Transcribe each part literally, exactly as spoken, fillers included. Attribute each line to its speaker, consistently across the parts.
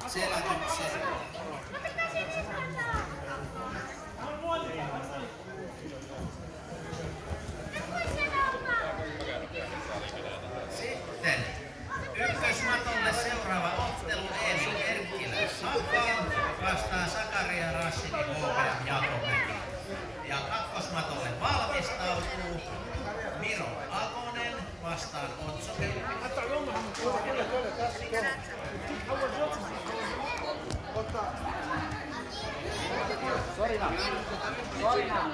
Speaker 1: selätyksen. Sitten ykkösmatolle seuraava ottelu Eemil Erkkilä Hakaan vastaan Sakaria Rassini H B M Jakomäki. Ja kakkosmatolle valmistautuu Miro Avonen vastaan Otso Pelkki.
Speaker 2: Sorina! Sorina!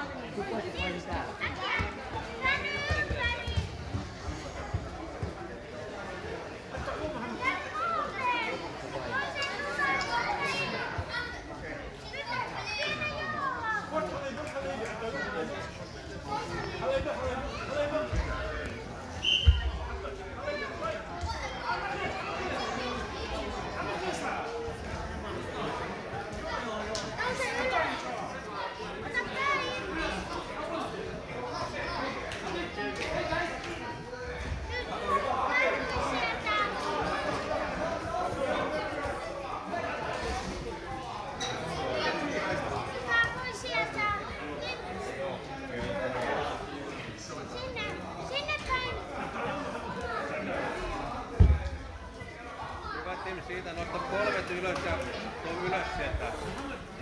Speaker 3: Siitä nostaa polvet ylös ja tuo ylös sieltä.